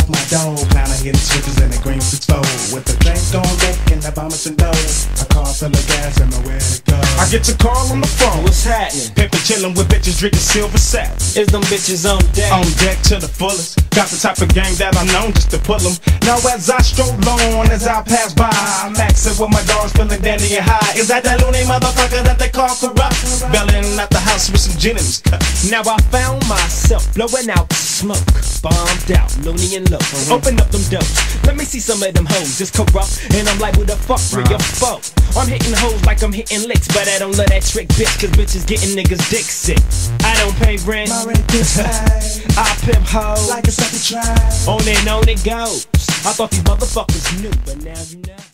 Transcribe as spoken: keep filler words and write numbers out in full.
my dome. Kinda hitting switches in the green six four. With the drink on deck and the bombers and dough. A car full of gas and nowhere to go. I get your call on the phone. What's happening? Pimpin' chillin' with bitches drinking silver sap. Is them bitches on deck? On deck to the fullest. Got the type of game that I know just to pull them. Now as I stroll on, as I pass by, I'm maxing with my dogs feeling dandy and high. Is that that loony motherfucker that they call corrupt? Bellin' at the house with some gin in his cup. Now I found myself blowing out smoke, bombed out, loony and low. Uh-huh. Open up them doors, let me see some of them hoes. It's corrupt, and I'm like, who the fuck for your foe? I'm hitting hoes like I'm hitting licks, but I don't love that trick, bitch, cause bitches getting niggas dick sick. I don't pay rent, My rent is high. I pimp hoes, Like a second try. on and on it goes. I thought these motherfuckers knew, but now you know.